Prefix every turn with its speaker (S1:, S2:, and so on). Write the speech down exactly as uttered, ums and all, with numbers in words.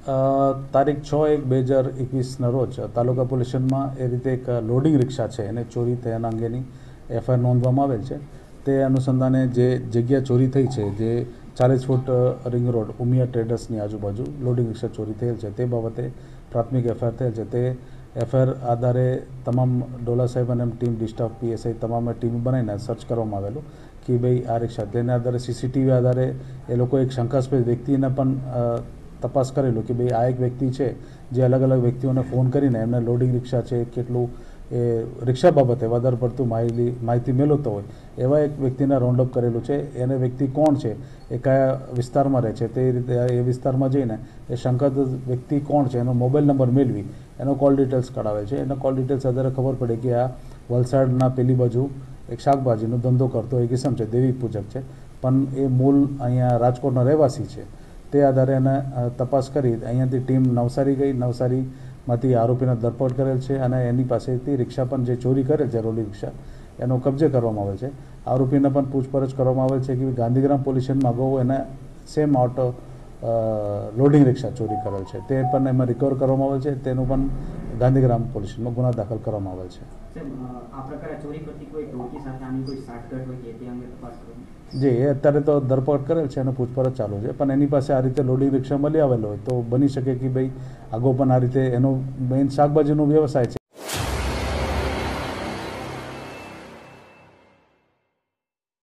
S1: તારીખ છ એક બે હજાર એકવીસના રોજ તાલુકા પોલીસ સ્ટેશનમાં એ રીતે એક લોડિંગ રિક્ષા છે એને ચોરી થયાના અંગેની એફઆઈઆર નોંધવામાં આવેલ છે. તે અનુસંધાને જે જગ્યા ચોરી થઈ છે, જે ચાલીસ ફૂટ રિંગ રોડ ઉમિયા ટ્રેડર્સની આજુબાજુ લોડિંગ રિક્ષા ચોરી થયેલ છે, તે બાબતે પ્રાથમિક એફઆઈઆર થયેલ છે. તે એફઆઈઆર આધારે તમામ ડોલા સાહેબ અને ટીમ ડિસ્ટાફ પીએસઆઈ તમામે ટીમ બનાવીને સર્ચ કરવામાં આવેલું કે ભાઈ આ રિક્ષા, તેના આધારે સીસીટીવી આધારે એ લોકો એક શંકાસ્પદ વ્યક્તિને પણ તપાસ કરેલું કે ભાઈ આ એક વ્યક્તિ છે જે અલગ અલગ વ્યક્તિઓને ફોન કરીને એમને લોડિંગ રિક્ષા છે કેટલું એ રિક્ષા બાબતે વધારે પડતું માહિતી માહિતી મેળવતો હોય એવા એક વ્યક્તિને રાઉન્ડ અપ કરેલું છે. એને વ્યક્તિ કોણ છે, એ કયા વિસ્તારમાં રહે છે, તે રીતે એ વિસ્તારમાં જઈને એ શંકાસ્પદ વ્યક્તિ કોણ છે એનો મોબાઈલ નંબર મેળવી એનો કોલ ડિટેલ્સ કઢાવે છે. એના કોલ ડિટેલ્સ આધારે ખબર પડે કે આ વલસાડના પેલી બાજુ એક શાકભાજીનો ધંધો કરતો એક કિસમ છે, દેવી પૂજક છે, પણ એ મૂળ અહીંયા રાજકોટના રહેવાસી છે. તે આધારે એને તપાસ કરી અહીંયાથી ટીમ નવસારી ગઈ. નવસારીમાંથી આરોપીને ધરપકડ કરેલ છે અને એની પાસેથી રિક્ષા પણ જે ચોરી કરેલ છે રોલી રિક્ષા એનો કબજે કરવામાં આવેલ છે. આરોપીને પણ પૂછપરછ કરવામાં આવેલ છે કે ગાંધીગ્રામ પોલીસ સ્ટેશનમાં અગાઉ એને સેમ ઓટો લોડિંગ રિક્ષા ચોરી કરેલ છે, તે પણ એમાં રિકવર કરવામાં આવેલ છે. તેનું પણ ગાંધીગ્રામ પોલીસ સ્ટેશનમાં ગુના દાખલ કરવામાં આવેલ છે. જે એ અત્યારે તો ધરપકડ કરેલ છે અને પૂછપરછ ચાલુ છે, પણ એની પાસે આ રીતે લોડિંગ રિક્ષા મળી આવેલો હોય તો બની શકે કે ભાઈ આગળ પણ આ રીતે એનો મેઇન શાકભાજીનો વ્યવસાય છે.